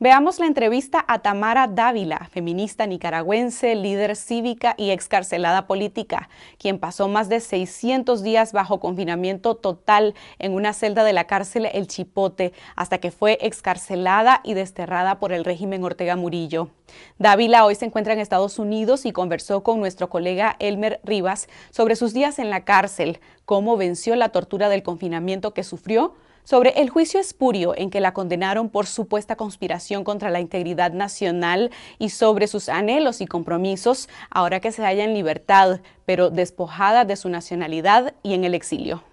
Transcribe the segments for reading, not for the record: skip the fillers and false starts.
Veamos la entrevista a Tamara Dávila, feminista nicaragüense, líder cívica y excarcelada política, quien pasó más de 600 días bajo confinamiento total en una celda de la cárcel El Chipote, hasta que fue excarcelada y desterrada por el régimen Ortega Murillo. Dávila hoy se encuentra en Estados Unidos y conversó con nuestro colega Elmer Rivas sobre sus días en la cárcel, cómo venció la tortura del confinamiento que sufrió, sobre el juicio espurio en que la condenaron por supuesta conspiración contra la integridad nacional y sobre sus anhelos y compromisos ahora que se halla en libertad, pero despojada de su nacionalidad y en el exilio.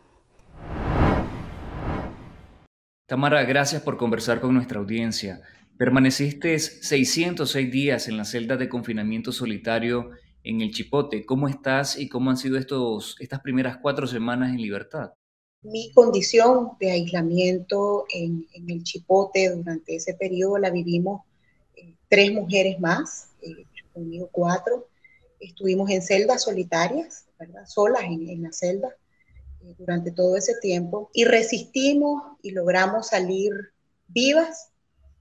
Tamara, gracias por conversar con nuestra audiencia. Permaneciste 606 días en la celda de confinamiento solitario en El Chipote. ¿Cómo estás y cómo han sido estas primeras 4 semanas en libertad? Mi condición de aislamiento en El Chipote durante ese periodo la vivimos 3 mujeres más, conmigo 4. Estuvimos en celdas solitarias, ¿verdad? Solas en la celda durante todo ese tiempo y resistimos y logramos salir vivas,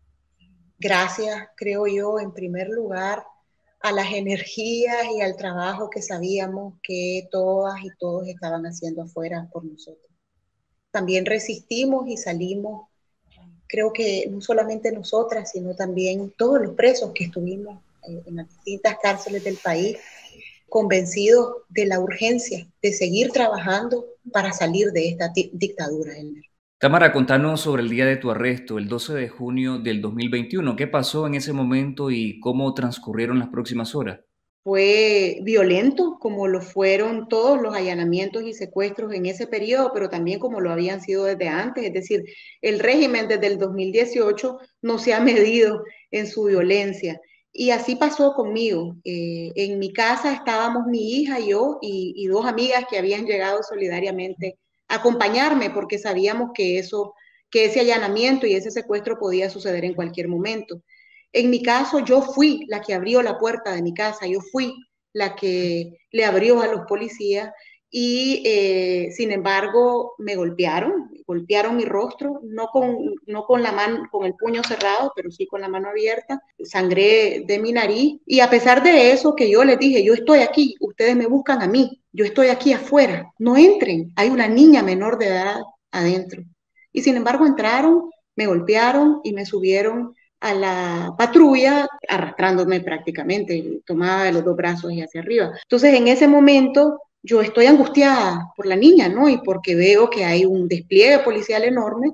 gracias, creo yo, en primer lugar, a las energías y al trabajo que sabíamos que todas y todos estaban haciendo afuera por nosotros. También resistimos y salimos, creo que no solamente nosotras, sino también todos los presos que estuvimos en las distintas cárceles del país, convencidos de la urgencia de seguir trabajando para salir de esta dictadura, Elmer. Tamara, contanos sobre el día de tu arresto, el 12 de junio del 2021. ¿Qué pasó en ese momento y cómo transcurrieron las próximas horas? Fue violento, como lo fueron todos los allanamientos y secuestros en ese periodo, pero también como lo habían sido desde antes. Es decir, el régimen desde el 2018 no se ha medido en su violencia. Y así pasó conmigo. En mi casa estábamos mi hija y yo y 2 amigas que habían llegado solidariamente a acompañarme porque sabíamos que ese allanamiento y ese secuestro podía suceder en cualquier momento. En mi caso, yo fui la que abrió la puerta de mi casa, yo fui la que le abrió a los policías y sin embargo me golpearon mi rostro, no con la mano, con el puño cerrado, pero sí con la mano abierta, sangré de mi nariz y a pesar de eso que yo les dije, yo estoy aquí, ustedes me buscan a mí, yo estoy aquí afuera, no entren, hay una niña menor de edad adentro. Y sin embargo entraron, me golpearon y me subieron a la patrulla arrastrándome prácticamente, tomada de los 2 brazos y hacia arriba. Entonces en ese momento yo estoy angustiada por la niña, ¿no? Y porque veo que hay un despliegue policial enorme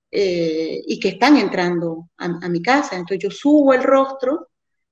y que están entrando a mi casa. Entonces yo subo el rostro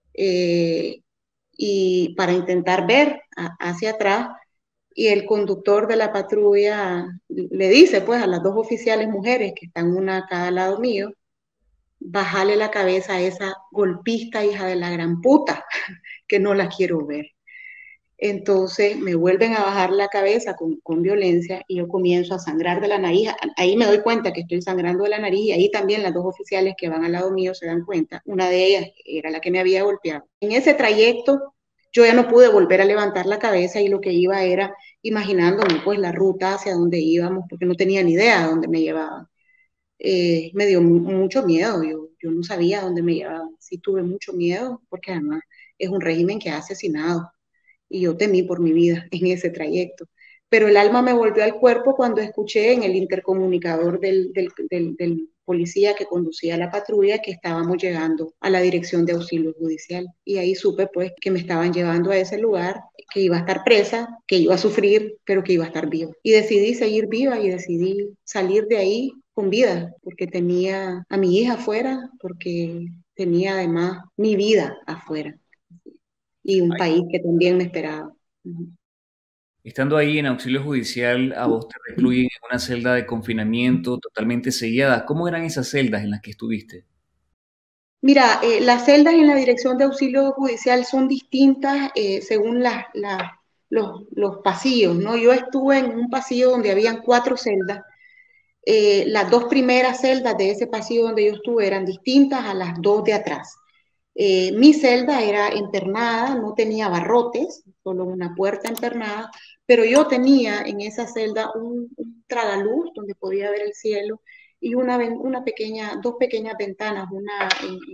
y para intentar ver hacia atrás y el conductor de la patrulla le dice pues a las 2 oficiales mujeres que están una a cada lado mío, bajarle la cabeza a esa golpista hija de la gran puta, que no la quiero ver. Entonces me vuelven a bajar la cabeza con violencia y yo comienzo a sangrar de la nariz. Ahí me doy cuenta que estoy sangrando de la nariz y ahí también las 2 oficiales que van al lado mío se dan cuenta. Una de ellas era la que me había golpeado. En ese trayecto yo ya no pude volver a levantar la cabeza y lo que iba era imaginándome pues la ruta hacia donde íbamos porque no tenía ni idea de dónde me llevaban. Me dio mucho miedo, yo no sabía dónde me llevaba, sí tuve mucho miedo porque además es un régimen que ha asesinado y yo temí por mi vida en ese trayecto. Pero el alma me volvió al cuerpo cuando escuché en el intercomunicador del policía que conducía la patrulla que estábamos llegando a la dirección de auxilio judicial. Y ahí supe pues que me estaban llevando a ese lugar, que iba a estar presa, que iba a sufrir, pero que iba a estar viva. Y decidí seguir viva y decidí salir de ahí con vida, porque tenía a mi hija afuera, porque tenía además mi vida afuera y un país que también me esperaba. Estando ahí en auxilio judicial, a vos te recluyen en una celda de confinamiento totalmente sellada. ¿Cómo eran esas celdas en las que estuviste? Mira, las celdas en la Dirección de Auxilio Judicial son distintas según los pasillos, ¿no? Yo estuve en un pasillo donde habían 4 celdas. Las 2 primeras celdas de ese pasillo donde yo estuve eran distintas a las 2 de atrás. Mi celda era empernada, no tenía barrotes, solo una puerta empernada, pero yo tenía en esa celda un tragaluz donde podía ver el cielo y dos pequeñas ventanas, una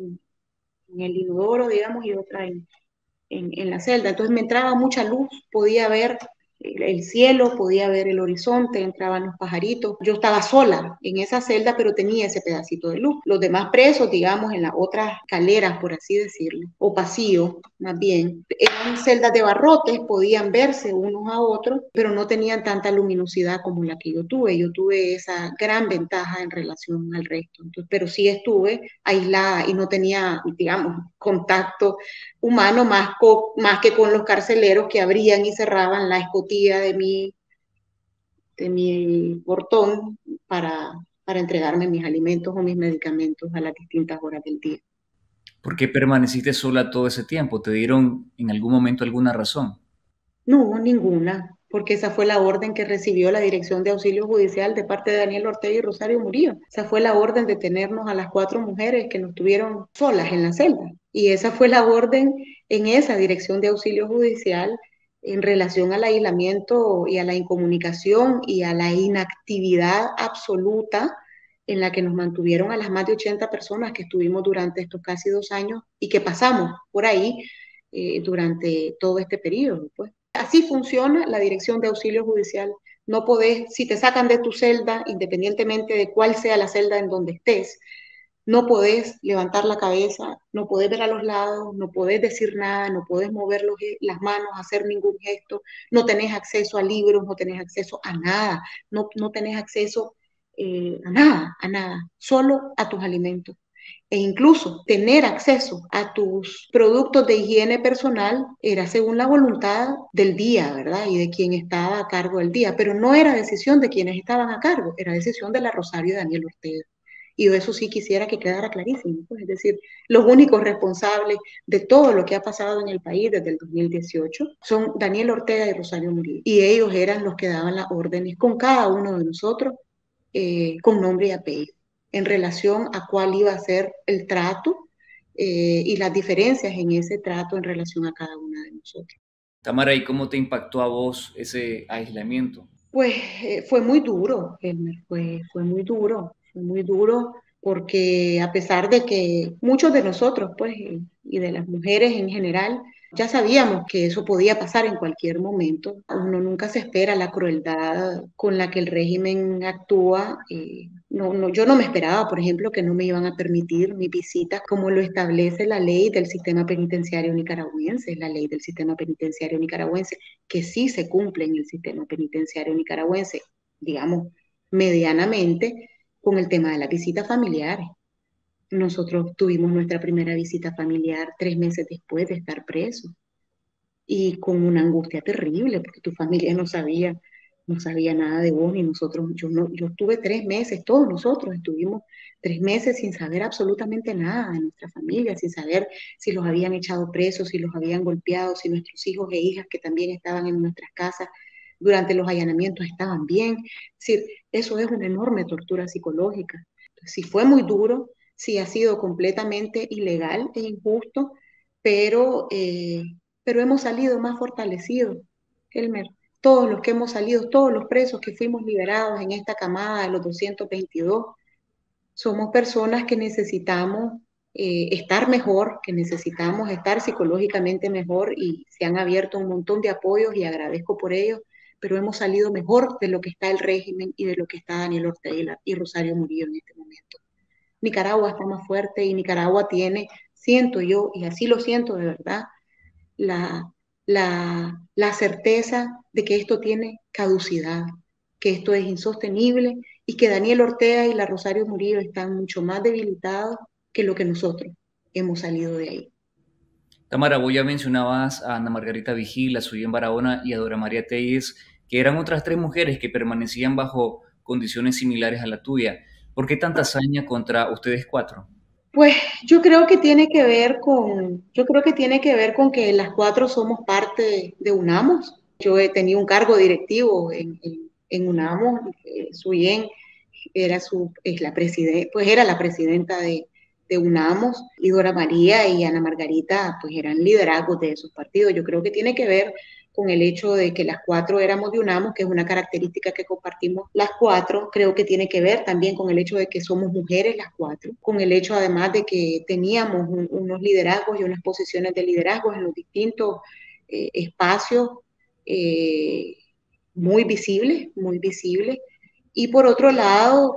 en el inodoro, digamos, y otra en la celda. Entonces me entraba mucha luz, podía ver el cielo, podía ver el horizonte, entraban los pajaritos. Yo estaba sola en esa celda, pero tenía ese pedacito de luz. Los demás presos, digamos, en las otras escaleras, por así decirlo, o pasillos, más bien, eran celdas de barrotes, podían verse unos a otros, pero no tenían tanta luminosidad como la que yo tuve. Yo tuve esa gran ventaja en relación al resto. Entonces, pero sí estuve aislada y no tenía, digamos, contacto humano más que con los carceleros que abrían y cerraban la escotilla de mi portón para entregarme mis alimentos o mis medicamentos a las distintas horas del día. ¿Por qué permaneciste sola todo ese tiempo? ¿Te dieron en algún momento alguna razón? No, ninguna, porque esa fue la orden que recibió la Dirección de Auxilio Judicial de parte de Daniel Ortega y Rosario Murillo. Esa fue la orden de tenernos a las 4 mujeres que nos tuvieron solas en la celda. Y esa fue la orden en esa Dirección de Auxilio Judicial en relación al aislamiento y a la incomunicación y a la inactividad absoluta en la que nos mantuvieron a las más de 80 personas que estuvimos durante estos casi 2 años y que pasamos por ahí durante todo este periodo, pues. Así funciona la Dirección de Auxilio Judicial. No podés, si te sacan de tu celda, independientemente de cuál sea la celda en donde estés, no podés levantar la cabeza, no podés ver a los lados, no podés decir nada, no podés mover las manos, hacer ningún gesto, no tenés acceso a libros, no tenés acceso a nada, no tenés acceso a nada, solo a tus alimentos e incluso tener acceso a tus productos de higiene personal era según la voluntad del día, ¿verdad? Y de quien estaba a cargo del día, pero no era decisión de quienes estaban a cargo, era decisión de la Rosario y Daniel Ortega. Y yo eso sí quisiera que quedara clarísimo, pues, es decir, los únicos responsables de todo lo que ha pasado en el país desde el 2018 son Daniel Ortega y Rosario Murillo. Y ellos eran los que daban las órdenes con cada uno de nosotros, con nombre y apellido, en relación a cuál iba a ser el trato y las diferencias en ese trato en relación a cada una de nosotros. Tamara, ¿y cómo te impactó a vos ese aislamiento? Pues fue muy duro, Elmer, fue muy duro porque a pesar de que muchos de nosotros, pues, y de las mujeres en general, ya sabíamos que eso podía pasar en cualquier momento. Uno nunca se espera la crueldad con la que el régimen actúa. Yo no me esperaba, por ejemplo, que no me iban a permitir mis visitas como lo establece la ley del sistema penitenciario nicaragüense, la ley del sistema penitenciario nicaragüense, que sí se cumple en el sistema penitenciario nicaragüense, digamos, medianamente, con el tema de las visitas familiares. Nosotros tuvimos nuestra primera visita familiar 3 meses después de estar presos y con una angustia terrible porque tu familia no sabía nada de vos ni nosotros. Yo estuve 3 meses, todos nosotros estuvimos 3 meses sin saber absolutamente nada de nuestra familia, sin saber si los habían echado presos, si los habían golpeado, si nuestros hijos e hijas que también estaban en nuestras casas durante los allanamientos estaban bien. Es decir, eso es una enorme tortura psicológica. Sí fue muy duro, sí ha sido completamente ilegal e injusto, pero, eh, pero hemos salido más fortalecidos, Elmer. Todos los que hemos salido, todos los presos que fuimos liberados en esta camada de los 222, somos personas que necesitamos estar mejor, que necesitamos estar psicológicamente mejor y se han abierto un montón de apoyos y agradezco por ellos, pero hemos salido mejor de lo que está el régimen y de lo que está Daniel Ortega y Rosario Murillo en este momento. Nicaragua está más fuerte y Nicaragua tiene, siento yo, y así lo siento de verdad, la, la certeza de que esto tiene caducidad, que esto es insostenible y que Daniel Ortega y la Rosario Murillo están mucho más debilitados que lo que nosotros hemos salido de ahí. Tamara, vos ya mencionabas a Ana Margarita Vigil, a Suyen Barahona y a Dora María Telles, que eran otras 3 mujeres que permanecían bajo condiciones similares a la tuya. ¿Por qué tanta hazaña contra ustedes 4? Pues yo creo que tiene que ver con que las 4 somos parte de UNAMOS. Yo he tenido un cargo directivo en UNAMOS. Suyen era la presidenta de UNAMOS y Dora María y Ana Margarita pues eran liderazgos de esos partidos. Yo creo que tiene que ver con el hecho de que las cuatro éramos de UNAMO, que es una característica que compartimos las cuatro. Creo que tiene que ver también con el hecho de que somos mujeres las cuatro, con el hecho además de que teníamos unos liderazgos y unas posiciones de liderazgo en los distintos espacios eh, muy visibles. Y por otro lado,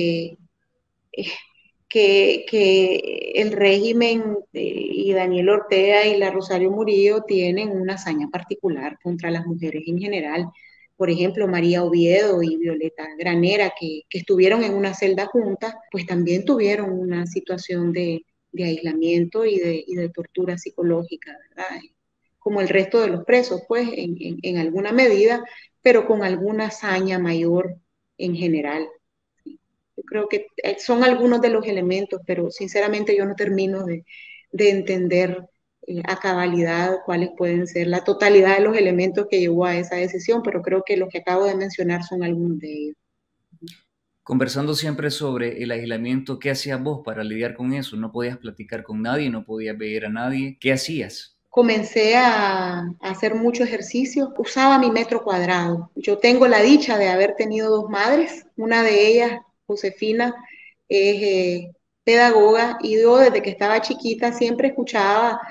que el régimen y Daniel Ortega y la Rosario Murillo tienen una hazaña particular contra las mujeres en general. Por ejemplo, María Oviedo y Violeta Granera, que estuvieron en una celda juntas, pues también tuvieron una situación de aislamiento y de tortura psicológica, ¿verdad? Como el resto de los presos, pues en alguna medida, pero con alguna hazaña mayor en general. Yo creo que son algunos de los elementos, pero sinceramente yo no termino de entender a cabalidad cuáles pueden ser la totalidad de los elementos que llevó a esa decisión, pero creo que los que acabo de mencionar son algunos de ellos. Conversando siempre sobre el aislamiento, ¿qué hacías vos para lidiar con eso? No podías platicar con nadie, no podías ver a nadie. ¿Qué hacías? Comencé a hacer mucho ejercicio, usaba mi metro cuadrado. Yo tengo la dicha de haber tenido dos madres, una de ellas, Josefina, es pedagoga, y yo desde que estaba chiquita siempre escuchaba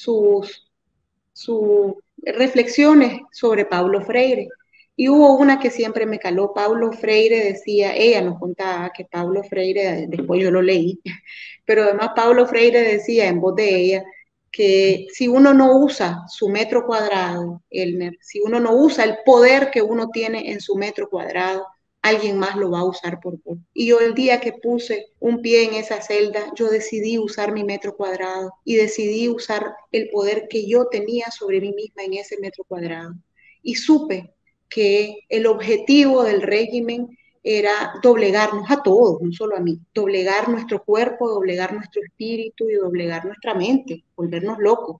sus reflexiones sobre Paulo Freire. Y hubo una que siempre me caló. Paulo Freire decía, ella nos contaba que Paulo Freire, después yo lo leí, pero además Paulo Freire decía en voz de ella que si uno no usa su metro cuadrado, Elmer, si uno no usa el poder que uno tiene en su metro cuadrado, alguien más lo va a usar por vos. Y yo el día que puse un pie en esa celda, yo decidí usar mi metro cuadrado y decidí usar el poder que yo tenía sobre mí misma en ese metro cuadrado. Y supe que el objetivo del régimen era doblegarnos a todos, no solo a mí, doblegar nuestro cuerpo, doblegar nuestro espíritu y doblegar nuestra mente, volvernos locos.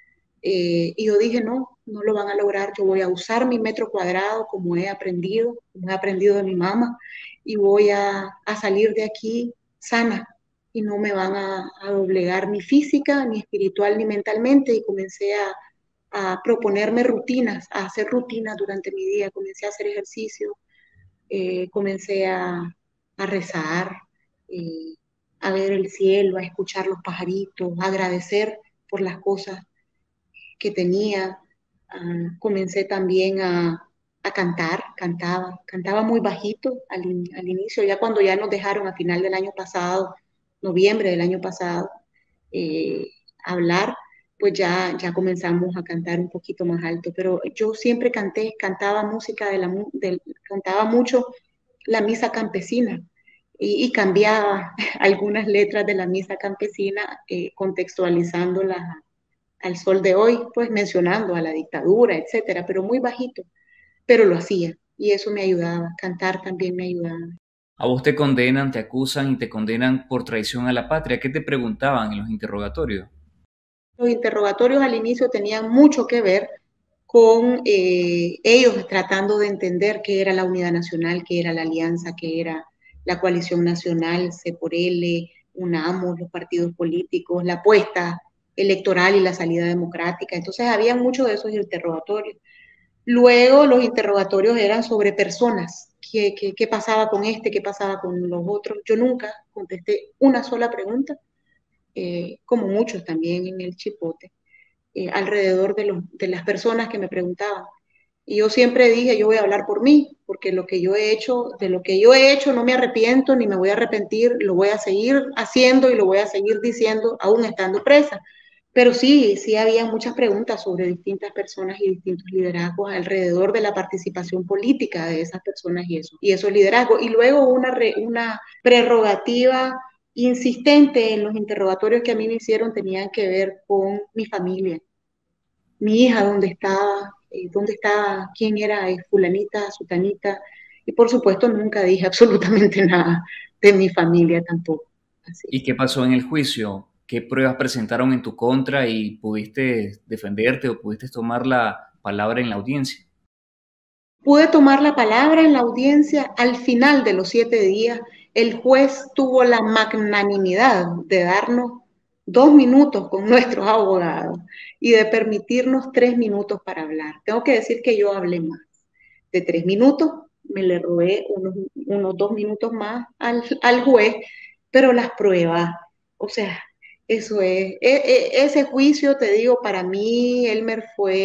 Y yo dije, no, no lo van a lograr, yo voy a usar mi metro cuadrado como he aprendido de mi mamá, y voy a salir de aquí sana, y no me van a doblegar ni física, ni espiritual, ni mentalmente, y comencé a proponerme rutinas, a hacer rutinas durante mi día, comencé a hacer ejercicio, comencé a rezar, eh, a ver el cielo, a escuchar los pajaritos, a agradecer por las cosas que tenía. Comencé también a cantar, cantaba muy bajito al inicio, ya cuando ya nos dejaron a final del año pasado, noviembre del año pasado, eh, hablar, pues ya comenzamos a cantar un poquito más alto, pero yo siempre cantaba música cantaba mucho la misa campesina y cambiaba algunas letras de la misa campesina, contextualizándolas al sol de hoy, pues mencionando a la dictadura, etcétera, pero muy bajito, pero lo hacía y eso me ayudaba, cantar también me ayudaba. A vos te condenan, te acusan y te condenan por traición a la patria. ¿Qué te preguntaban en los interrogatorios? Los interrogatorios al inicio tenían mucho que ver con ellos tratando de entender qué era la unidad nacional, qué era la alianza, qué era la coalición nacional, C por L, UNAMOS, los partidos políticos, la apuesta electoral y la salida democrática. Entonces había muchos de esos interrogatorios. Luego los interrogatorios eran sobre personas, qué pasaba con este, qué pasaba con los otros. Yo nunca contesté una sola pregunta, como muchos también en el Chipote, alrededor de las personas que me preguntaban. Y yo siempre dije, yo voy a hablar por mí, porque lo que yo he hecho, de lo que yo he hecho no me arrepiento ni me voy a arrepentir, lo voy a seguir haciendo y lo voy a seguir diciendo aún estando presa. Pero sí había muchas preguntas sobre distintas personas y distintos liderazgos alrededor de la participación política de esas personas y esos liderazgos. Y luego una prerrogativa insistente en los interrogatorios que a mí me hicieron tenían que ver con mi familia. Mi hija, dónde estaba, quién era, fulanita, sutanita. Y por supuesto nunca dije absolutamente nada de mi familia tampoco. Así. ¿Y qué pasó en el juicio? ¿Qué pruebas presentaron en tu contra y pudiste defenderte o pudiste tomar la palabra en la audiencia? Pude tomar la palabra en la audiencia al final de los 7 días. El juez tuvo la magnanimidad de darnos 2 minutos con nuestros abogados y de permitirnos 3 minutos para hablar. Tengo que decir que yo hablé más. De 3 minutos me le robé unos 2 minutos más al juez, pero las pruebas, o sea, eso es, ese juicio, te digo, para mí, Elmer,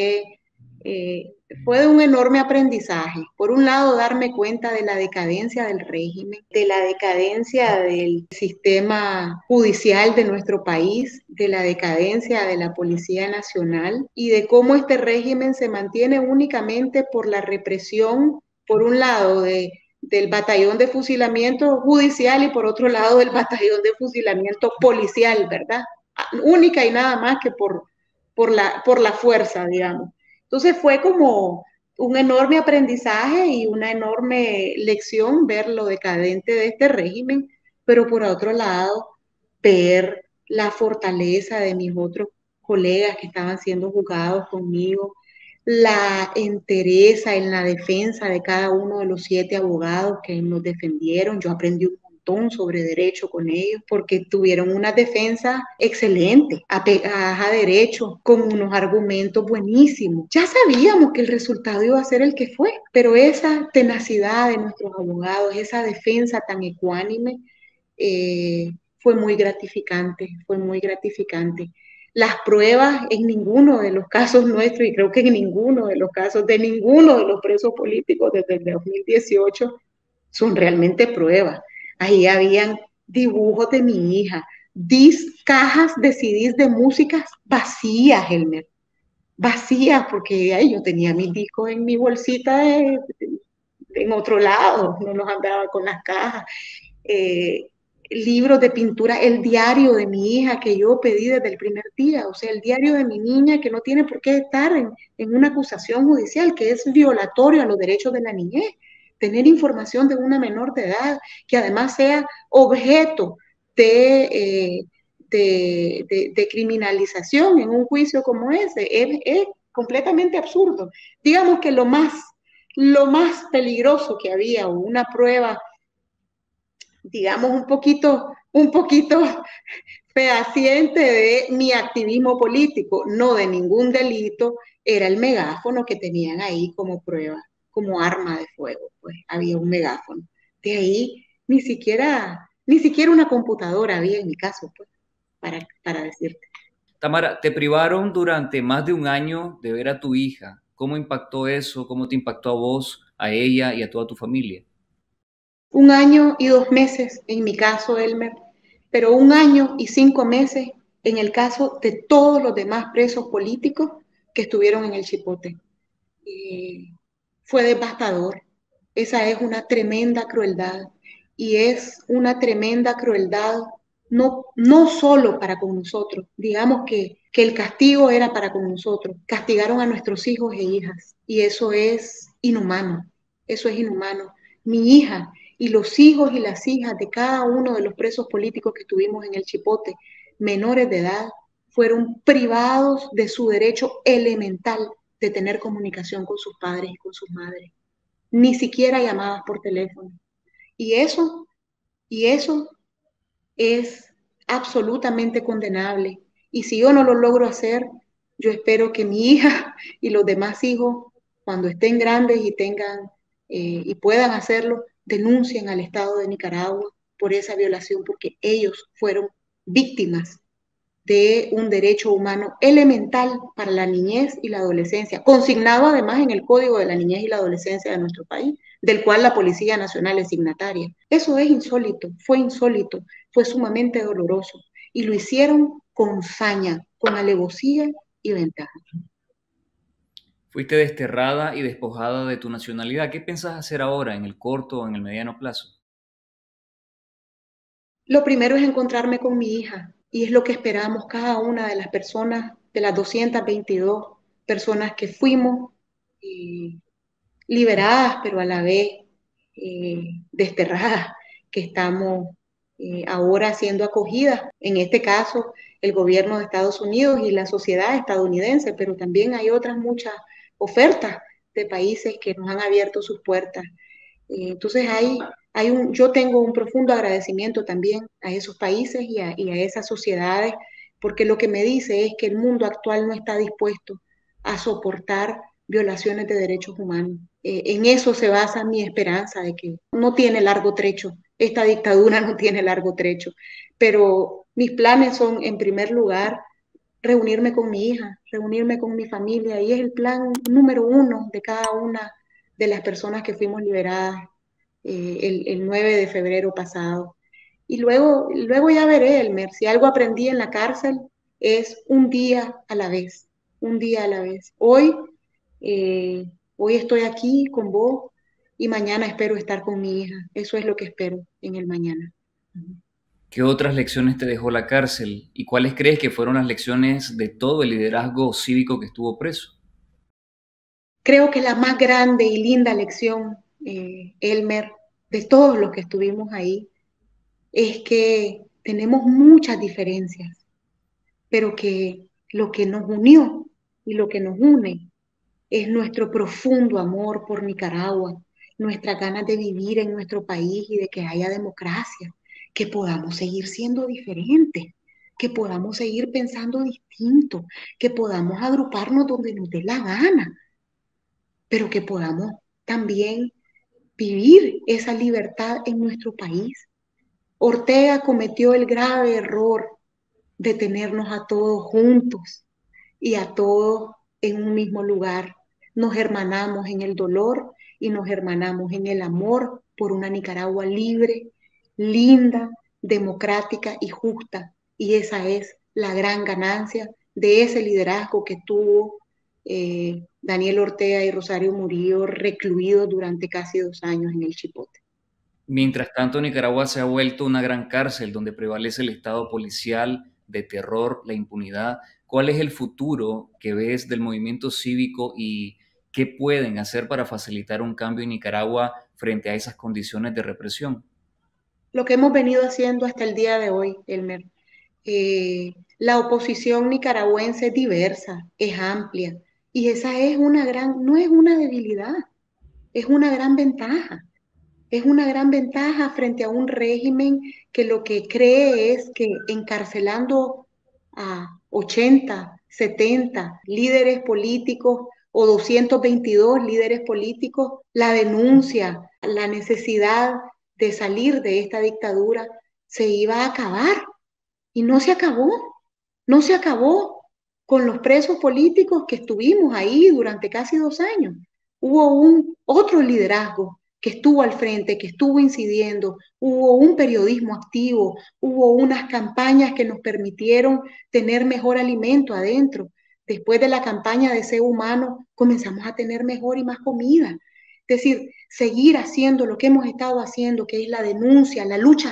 eh, fue de un enorme aprendizaje. Por un lado, darme cuenta de la decadencia del régimen, de la decadencia del sistema judicial de nuestro país, de la decadencia de la Policía Nacional y de cómo este régimen se mantiene únicamente por la represión, por un lado, del batallón de fusilamiento judicial y por otro lado del batallón de fusilamiento policial, ¿verdad? Única y nada más que por la fuerza, digamos. Entonces fue como un enorme aprendizaje y una enorme lección ver lo decadente de este régimen, pero por otro lado, ver la fortaleza de mis otros colegas que estaban siendo juzgados conmigo, la entereza en la defensa de cada uno de los 7 abogados que nos defendieron. Yo aprendí un montón sobre derecho con ellos porque tuvieron una defensa excelente, apegadas a derecho, con unos argumentos buenísimos. Ya sabíamos que el resultado iba a ser el que fue, pero esa tenacidad de nuestros abogados, esa defensa tan ecuánime, fue muy gratificante, fue muy gratificante. Las pruebas en ninguno de los casos nuestros, y creo que en ninguno de los casos de ninguno de los presos políticos desde el 2018, son realmente pruebas. Ahí habían dibujos de mi hija, cajas de CDs de músicas vacías, Helmer, vacías, porque ay, yo tenía mis discos en mi bolsita en otro lado, no los andaba con las cajas. Eh, Libros de pintura, el diario de mi hija que yo pedí desde el primer día, o sea, el diario de mi niña que no tiene por qué estar en una acusación judicial, que es violatorio a los derechos de la niñez, tener información de una menor de edad, que además sea objeto de criminalización en un juicio como ese, es completamente absurdo. Digamos que lo más peligroso que había, o una prueba digamos, un poquito fehaciente de mi activismo político, no de ningún delito, era el megáfono que tenían ahí como prueba, como arma de fuego, pues había un megáfono. De ahí ni siquiera una computadora había en mi caso, pues, para decirte. Tamara, te privaron durante más de un año de ver a tu hija. ¿Cómo impactó eso? ¿Cómo te impactó a vos, a ella y a toda tu familia? 1 año y 2 meses en mi caso, Elmer, pero 1 año y 5 meses en el caso de todos los demás presos políticos que estuvieron en el Chipote. Fue devastador. Esa es una tremenda crueldad y es una tremenda crueldad no solo para con nosotros, digamos que el castigo era para con nosotros, castigaron a nuestros hijos e hijas y eso es inhumano, eso es inhumano. Mi hija y los hijos y las hijas de cada uno de los presos políticos que tuvimos en el Chipote, menores de edad, fueron privados de su derecho elemental de tener comunicación con sus padres y con sus madres, ni siquiera llamadas por teléfono. Y eso es absolutamente condenable. Y si yo no lo logro hacer, yo espero que mi hija y los demás hijos, cuando estén grandes y tengan y puedan hacerlo, denuncien al Estado de Nicaragua por esa violación, porque ellos fueron víctimas de un derecho humano elemental para la niñez y la adolescencia, consignado además en el Código de la Niñez y la Adolescencia de nuestro país, del cual la Policía Nacional es signataria. Eso es insólito, fue sumamente doloroso y lo hicieron con saña, con alevosía y ventaja. Fuiste desterrada y despojada de tu nacionalidad. ¿Qué piensas hacer ahora en el corto o en el mediano plazo? Lo primero es encontrarme con mi hija y es lo que esperamos cada una de las personas, de las 222 personas que fuimos liberadas, pero a la vez desterradas, que estamos ahora siendo acogidas. En este caso, el gobierno de Estados Unidos y la sociedad estadounidense, pero también hay otras muchas ofertas de países que nos han abierto sus puertas. Entonces yo tengo un profundo agradecimiento también a esos países y a esas sociedades porque lo que me dice es que el mundo actual no está dispuesto a soportar violaciones de derechos humanos. En eso se basa mi esperanza de que no tiene largo trecho, esta dictadura no tiene largo trecho, pero mis planes son, en primer lugar, reunirme con mi hija, reunirme con mi familia, y es el plan número uno de cada una de las personas que fuimos liberadas el 9 de febrero pasado. Y luego ya veré, Elmer, si algo aprendí en la cárcel es un día a la vez, un día a la vez. Hoy estoy aquí con vos y mañana espero estar con mi hija. Eso es lo que espero en el mañana. ¿Qué otras lecciones te dejó la cárcel y cuáles crees que fueron las lecciones de todo el liderazgo cívico que estuvo preso? Creo que la más grande y linda lección, Elmer, de todos los que estuvimos ahí, es que tenemos muchas diferencias, pero que lo que nos unió y lo que nos une es nuestro profundo amor por Nicaragua, nuestras ganas de vivir en nuestro país y de que haya democracia, que podamos seguir siendo diferentes, que podamos seguir pensando distinto, que podamos agruparnos donde nos dé la gana, pero que podamos también vivir esa libertad en nuestro país. Ortega cometió el grave error de tenernos a todos juntos y a todos en un mismo lugar. Nos hermanamos en el dolor y nos hermanamos en el amor por una Nicaragua libre, linda, democrática y justa. Y esa es la gran ganancia de ese liderazgo que tuvo Daniel Ortega y Rosario Murillo recluidos durante casi 2 años en el Chipote. Mientras tanto, Nicaragua se ha vuelto una gran cárcel donde prevalece el estado policial, de terror, la impunidad. ¿Cuál es el futuro que ves del movimiento cívico y qué pueden hacer para facilitar un cambio en Nicaragua frente a esas condiciones de represión? Lo que hemos venido haciendo hasta el día de hoy, Elmer. La oposición nicaragüense es diversa, es amplia, y esa es no es una debilidad, es una gran ventaja. Es una gran ventaja frente a un régimen que lo que cree es que encarcelando a 80, 70 líderes políticos o 222 líderes políticos, la denuncia, la necesidad de salir de esta dictadura se iba a acabar. Y no se acabó, no se acabó con los presos políticos que estuvimos ahí durante casi 2 años. Hubo otro liderazgo que estuvo al frente, que estuvo incidiendo, hubo un periodismo activo, hubo unas campañas que nos permitieron tener mejor alimento adentro. Después de la campaña de Sé Humano, comenzamos a tener mejor y más comida. Es decir, seguir haciendo lo que hemos estado haciendo, que es la denuncia,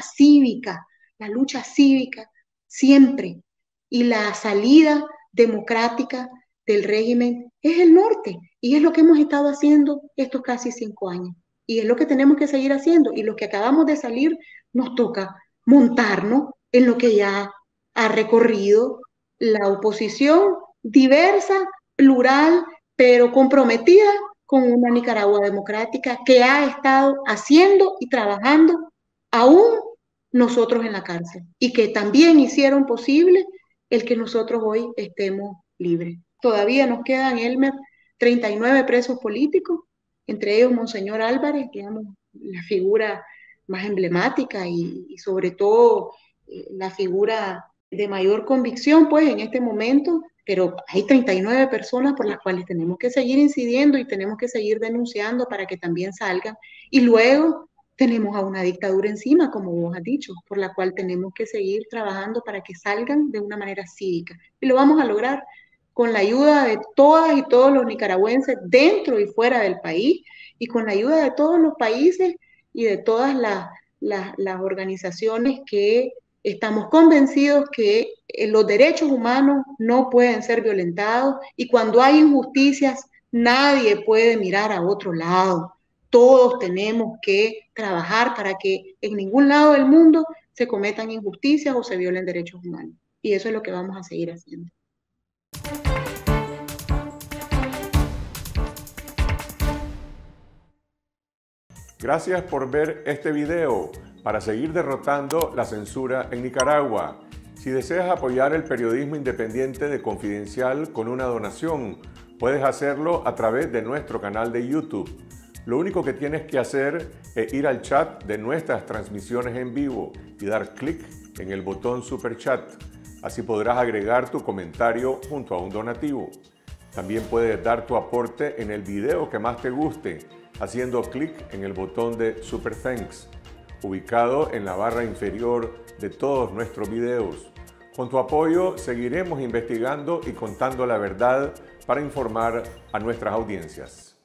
la lucha cívica siempre. Y la salida democrática del régimen es el norte. Y es lo que hemos estado haciendo estos casi 5 años. Y es lo que tenemos que seguir haciendo. Y los que acabamos de salir, nos toca montarnos en lo que ya ha recorrido la oposición diversa, plural, pero comprometida con una Nicaragua democrática que ha estado haciendo y trabajando aún nosotros en la cárcel y que también hicieron posible el que nosotros hoy estemos libres. Todavía nos quedan, Elmer, 39 presos políticos, entre ellos Monseñor Álvarez, digamos, la figura más emblemática y sobre todo la figura de mayor convicción, pues, en este momento, pero hay 39 personas por las cuales tenemos que seguir incidiendo y tenemos que seguir denunciando para que también salgan. Y luego tenemos a una dictadura encima, como vos has dicho, por la cual tenemos que seguir trabajando para que salgan de una manera cívica. Y lo vamos a lograr con la ayuda de todas y todos los nicaragüenses dentro y fuera del país y con la ayuda de todos los países y de todas las organizaciones que estamos convencidos que los derechos humanos no pueden ser violentados y cuando hay injusticias nadie puede mirar a otro lado. Todos tenemos que trabajar para que en ningún lado del mundo se cometan injusticias o se violen derechos humanos. Y eso es lo que vamos a seguir haciendo. Gracias por ver este video. Para seguir derrotando la censura en Nicaragua, Si deseas apoyar el periodismo independiente de Confidencial con una donación, puedes hacerlo a través de nuestro canal de YouTube. Lo único que tienes que hacer es ir al chat de nuestras transmisiones en vivo y dar clic en el botón Super Chat. Así podrás agregar tu comentario junto a un donativo. También puedes dar tu aporte en el video que más te guste, haciendo clic en el botón de Super Thanks, ubicado en la barra inferior de todos nuestros videos. Con tu apoyo seguiremos investigando y contando la verdad para informar a nuestras audiencias.